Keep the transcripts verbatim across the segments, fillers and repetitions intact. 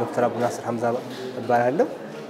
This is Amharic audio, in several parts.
ዶክተር አቡናስር ሐምዛ እባላለሁ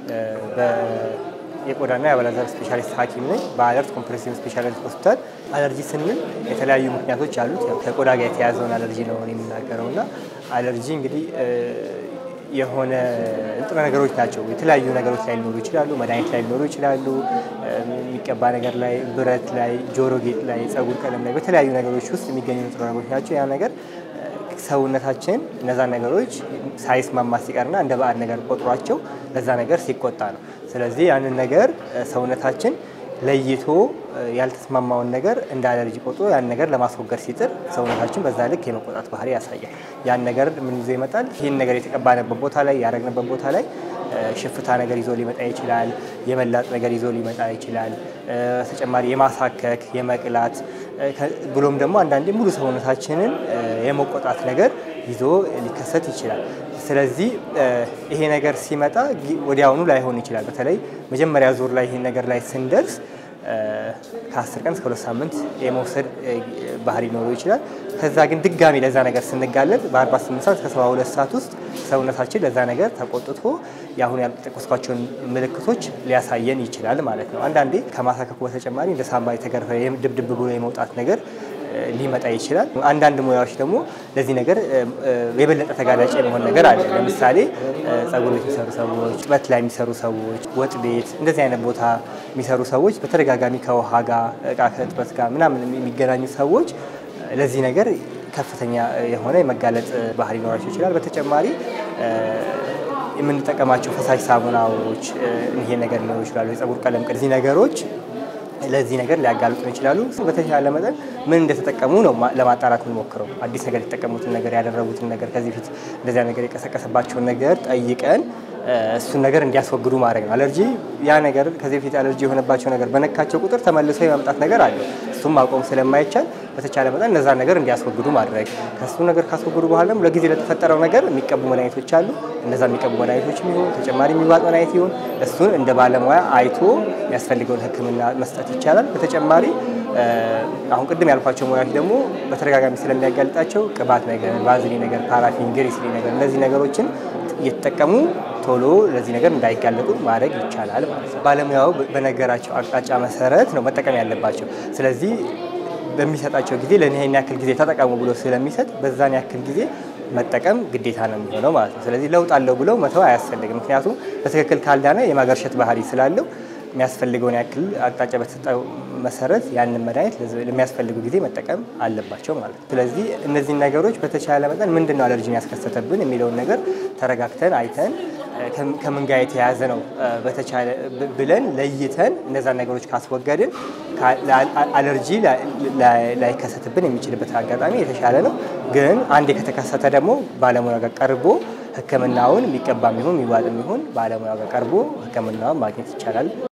በየቆዳና የአባላዘር ስፔሻሊስት ሐኪም ነኝ በአለርት ኮምፕሬሲቭ ስፔሻሊስት ሆስፒታል አለርጂ ስንል የተለያዩ ምክንያቶች አሉት ከቆዳ ጋር የተያዘውን አለርጂ ነው የሚናገረውና አለርጂ እንግዲህ የሆነ እንጥረ ነገሮች ናቸው የተለያዩ ነገሮች ላይ ሊኖሩ ይችላሉ መድኃኒት ላይ ሊኖሩ ይችላሉ የሚቀባ ነገር ላይ ብረት ላይ ጆሮ ጌጥ ላይ ጸጉር ቀለም ላይ በተለያዩ ነገሮች ውስጥ የሚገኙ ንጥረ ነገሮች ናቸው ያ ነገር ሰውነታችን እነዛ ነገሮች ሳይስማማ ሲቀርና እንደ ባዕድ ነገር ቆጥሯቸው ለዛ ነገር ሲቆጣ ነው ስለዚህ ያንን ነገር ሰውነታችን ለይቶ ያልተስማማውን ነገር እንደ አለርጂ ቆጥሮ ያን ነገር ለማስወገድ ሲጥር ሰውነታችን በዛ ልክ የመቆጣት ባህሪ ያሳያል ያን ነገር ምን ይዞ ይመጣል ይሄን ነገር የተቀባነበት ቦታ ላይ ያረግነበት ቦታ ላይ ሽፍታ ነገር ይዞ ሊመጣ ይችላል የመላጥ ነገር ይዞ ሊመጣ ይችላል ተጨማሪ የማሳከክ የመቅላት ብሎም ደግሞ አንዳንዴ ሙሉ ሰውነታችንን የመቆጣት ነገር ይዞ ሊከሰት ይችላል ስለዚህ ይሄ ነገር ሲመጣ ወዲያውኑ ላይሆን ይችላል በተለይ መጀመሪያ ዙር ላይ ይሄ ነገር ላይ ስንደርስ ከ10 ቀን እስከ ሁለት ሳምንት የመውሰድ ባህሪ ኖሮ ይችላል ከዛ ግን ድጋሚ ለዛ ነገር ስንጋለጥ በ48 ሰዓት እስከ ሰባ ሁለት ሰዓት ውስጥ ሰውነታችን ለዛ ነገር ተቆጥቶ ያሁን ያልተጠቀስኳቸውን ምልክቶች ሊያሳየን ይችላል ማለት ነው አንዳንዴ ከማሳከኩ በተጨማሪ እንደ ሳምባ የተገረፈ ድብድብ ብሎ የመውጣት ነገር ሊመጣ ይችላል አንዳንድ ሙያዎች ደግሞ ለዚህ ነገር የበለጠ ተጋላጭ የሆነ ነገር አለ ለምሳሌ ጸጉር ቤት የሚሰሩ ሰዎች በት ላይ የሚሰሩ ሰዎች ወጥ ቤት እንደዚህ አይነት ቦታ የሚሰሩ ሰዎች በተደጋጋሚ ከውሃ ጋር እቃ ከጥበት ጋር ምናምን የሚገናኙ ሰዎች ለዚህ ነገር ከፍተኛ የሆነ የመጋለጥ ባህሪ ሊኖራቸው ይችላል በተጨማሪ የምንጠቀማቸው ፈሳሽ ሳሙናዎች ይሄ ነገር ሊኖሩ ይችላሉ የጸጉር ቀለም ቅድዚህ ነገሮች ለዚህ ነገር ሊያጋልጡ ይችላሉ በተቻለ መጠን ምን እንደተጠቀሙ ነው ለማጣራት እንሞክረው አዲስ ነገር የተጠቀሙትን ነገር ያደረጉትን ነገር ከዚህ ፊት እንደዚህ ነገር የቀሰቀሰባቸው ነገር ጠይቀን እሱን ነገር እንዲያስወግዱ ማድረግ ነው አለርጂ ያ ነገር ከዚህ ፊት አለርጂ የሆነባቸው ነገር በነካቸው ቁጥር ተመልሶ የማምጣት ነገር አለ እሱም ማቆም ስለማይቻል በተቻለ መጠን እነዛ ነገር እንዲያስወግዱ ማድረግ ከሱ ነገር ካስወግዱ በኋላ ለጊዜ ለተፈጠረው ነገር የሚቀቡ መድኃኒቶች አሉ እነዛ የሚቀቡ መድኃኒቶች ይሁን ተጨማሪ የሚዋጥ መድኃኒት ይሁን እሱን እንደ ባለሙያ አይቶ የሚያስፈልገውን ህክምና መስጠት ይቻላል በተጨማሪ አሁን ቅድም ያልኳቸው ሙያዎች ደግሞ በተደጋጋሚ ስለሚያጋልጣቸው ቅባት ነገር ቫዝሊን ነገር ፓራፊን ግሪስሊን ነገር እነዚህ ነገሮችን እየተጠቀሙ ቶሎ ለዚህ ነገር እንዳይጋለጡ ማድረግ ይቻላል ማለት ነው ባለሙያው በነገራቸው አቅጣጫ መሰረት ነው መጠቀም ያለባቸው ስለዚህ በሚሰጣቸው ጊዜ ለነህን ያክል ጊዜ ተጠቀሙ ብሎ ስለሚሰጥ በዛን ያክል ጊዜ መጠቀም ግዴታ ነው የሚሆነው ማለት ነው ስለዚህ ለውጥ አለው ብለው መተው አያስፈልግም ምክንያቱም በትክክል ካልዳነ የማገርሸት ባህሪ ስላለው የሚያስፈልገውን ያክል አቅጣጫ በተሰጠው መሰረት ያንን መድኃኒት ለሚያስፈልገው ጊዜ መጠቀም አለባቸው ማለት ነው ስለዚህ እነዚህ ነገሮች በተቻለ መጠን ምንድነው አለርጂን ያስከሰተብን የሚለውን ነገር ተረጋግተን አይተን ከምን ጋር የተያዘ ነው በተቻለ ብለን ለይተን እነዛ ነገሮች ካስወገድን አለርጂ ላይ ከሰተብን የሚችልበት አጋጣሚ የተሻለ ነው ግን አንዴ ከተከሰተ ደግሞ ባለሙያ ጋር ቀርቦ ህክምናውን የሚቀባም ይሁን የሚዋጥም ይሁን ባለሙያ ጋር ቀርቦ ህክምናውን ማግኘት ይቻላል